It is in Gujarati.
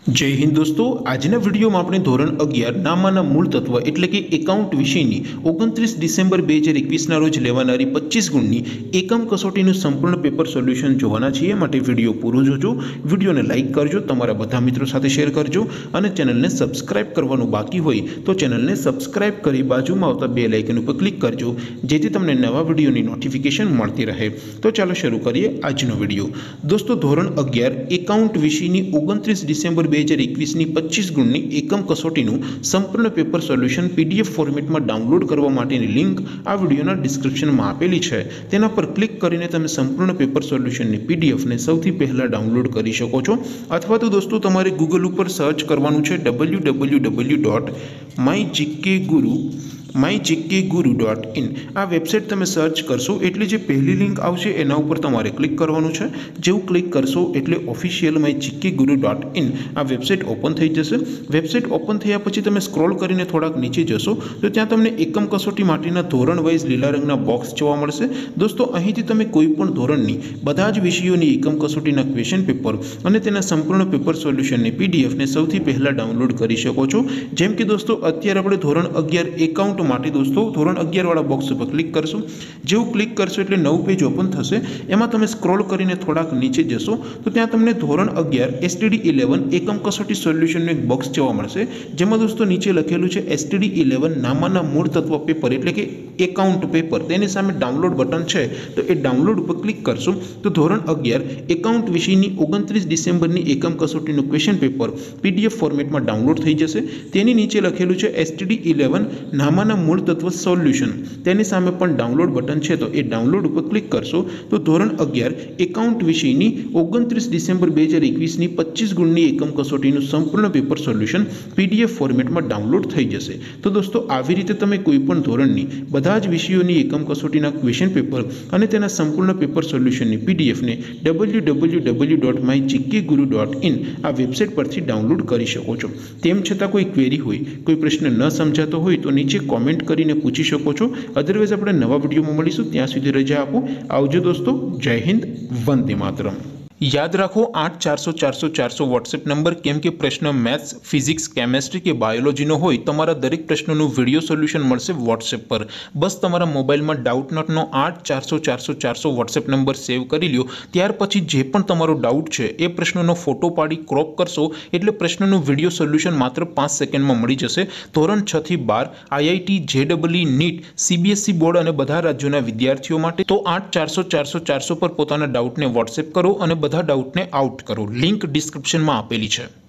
जय हिंद दोस्तों, આજના વિડીયોમાં આપણે ધોરણ 11 નામાના મૂળ તત્વ એટલે કે એકાઉન્ટ વિષયની 29 ડિસેમ્બર 2021ના રોજ લેવાનારી 25 ગુણની એકમ કસોટીનું સંપૂર્ણ પેપર સોલ્યુશન જોવાના છીએ। માટે વિડીયો પૂરો જોજો, વિડીયોને લાઇક કરજો, તમારા બધા મિત્રો સાથે શેર કરજો અને ચેનલને સબસ્ક્રાઇબ કરવાનું બાકી હોય તો ચેનલને સબસ્ક્રાઇબ કરી બાજુમાં આવતા બેલ આઇકન ઉપર ક્લિક કરજો જેથી તમને નવા વિડીયોની નોટિફિકેશન મળતી રહે। તો ચાલો શરૂ કરીએ આજનો વિડીયો। દોસ્તો, ધોરણ 11 એકાઉન્ટ વિષયની 29 ડિસેમ્બર 2021ની 25 ગુણની એકમ કસોટીનું સંપૂર્ણ પેપર સોલ્યુશન પીડીએફ ફોર્મેટમાં ડાઉનલોડ કરવા માટેની લિંક આ વિડીયોના ડિસ્ક્રિપ્શનમાં આપેલી છે। તેના પર ક્લિક કરીને તમે સંપૂર્ણ પેપર સોલ્યુશનની પીડીએફને સૌથી પહેલા ડાઉનલોડ કરી શકો છો। અથવા તો દોસ્તો તમારે ગૂગલ ઉપર સર્ચ કરવાનું છે www.mygkguru.in। આ વેબસાઇટ તમે સર્ચ કરશો એટલે જે પહેલી લિંક આવશે એના ઉપર તમારે ક્લિક કરવાનું છે। જેવું ક્લિક કરશો એટલે ઓફિશિયલ mygkguru.in આ વેબસાઇટ ઓપન થઈ જશે। વેબસાઇટ ઓપન થયા પછી તમે સ્ક્રોલ કરીને થોડાક નીચે જશો તો ત્યાં તમને એકમ કસોટી માટેના ધોરણ વાઇઝ લીલા રંગના બોક્સ જોવા મળશે। દોસ્તો, અહીંથી તમે કોઈ પણ ધોરણની બધા જ વિષયોની એકમ કસોટીના ક્વેશ્ચન પેપર અને તેના સંપૂર્ણ પેપર સોલ્યુશનની પીડીએફને સૌથી પહેલા ડાઉનલોડ કરી શકો છો। જેમ કે દોસ્તો, અત્યારે આપણે ધોરણ 11 એકાઉન્ટ માટે દોસ્તો ધોરણ 11 વાળા બોક્સ ઉપર ક્લિક કરશો। જેવું ક્લિક કરશો એટલે નવું પેજ ઓપન થશે। એમાં તમે સ્ક્રોલ કરીને થોડાક નીચે જશો તો ત્યાં તમને ધોરણ 11 STD 11 એકમ કસોટી સોલ્યુશનનું એક બોક્સ જોવા મળશે, જેમાં દોસ્તો નીચે લખેલું છે STD 11 નામાના મૂળ તત્વ પેપર એટલે કે એકાઉન્ટ પેપર। તેની સામે ડાઉનલોડ બટન છે તો એ ડાઉનલોડ ઉપર ક્લિક કરશો તો ધોરણ 11 એકાઉન્ટ વિષયની 29 ડિસેમ્બરની એકમ કસોટીનું ક્વેશ્ચન પેપર પીડીએફ ફોર્મેટમાં ડાઉનલોડ થઈ જશે। તેની નીચે લખેલું છે STD 11 નામાના મૂળ તત્વ સોલ્યુશન, તેની સામે પણ ડાઉનલોડ બટન છે તો એ ડાઉનલોડ ઉપર ક્લિક કરશો તો ધોરણ 11 એકાઉન્ટ વિષયની 29 ડિસેમ્બર 2021ની 25 ગુણની એકમ કસોટીનું સંપૂર્ણ પેપર સોલ્યુશન પીડીએફ ફોર્મેટમાં ડાઉનલોડ થઈ જશે। તો દોસ્તો, આવી રીતે તમે કોઈ પણ ધોરણની બધા જ વિષયોની એકમ કસોટીના ક્વેશ્ચન પેપર અને તેના સંપૂર્ણ પેપર સોલ્યુશનની પીડીએફને www.mygkguru.in આ વેબસાઇટ પરથી ડાઉનલોડ કરી શકો છો। તેમ છતાં કોઈ ક્વેરી હોય, કોઈ પ્રશ્ન ન સમજાતો હોય તો નીચે કોમેન્ટ કરીને પૂછી શકો છો। અધરવાઇઝ આપણે નવા વિડીયોમાં મળીશું, ત્યાં સુધી રજા આપો। આવજો દોસ્તો, જય હિન્દ, વંદે માતરમ। યાદ રાખો 8400 વોટ્સએપ નંબર, કેમ કે પ્રશ્ન મેથ્સ, ફિઝિક્સ, કેમેસ્ટ્રી કે બાયોલોજીનો હોય તમારા દરેક પ્રશ્નોનું વિડીયો સોલ્યુશન મળશે વોટ્સએપ પર। બસ તમારા મોબાઈલમાં ડાઉટ નોટનો 8400 વોટ્સએપ નંબર સેવ કરી લ્યો। ત્યાર પછી જે પણ તમારો ડાઉટ છે એ પ્રશ્નનો ફોટો પાડી ક્રોપ કરશો એટલે પ્રશ્નનું વિડીયો સોલ્યુશન માત્ર 5 સેકન્ડમાં મળી જશે। ધોરણ 6 થી 12 IIT, JEE, NEET, CBSE board અને બધા રાજ્યોના વિદ્યાર્થીઓ માટે તો 8400 પર પોતાના ડાઉટને વોટ્સએપ કરો અને બધા ડાઉટને આઉટ કરો। લિંક ડિસ્ક્રિપ્શનમાં આપેલી છે।